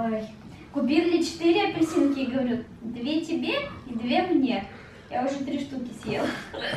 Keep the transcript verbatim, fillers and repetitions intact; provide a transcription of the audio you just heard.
Ой. Купили четыре апельсинки и говорю, две тебе и две мне. Я уже три штуки съела.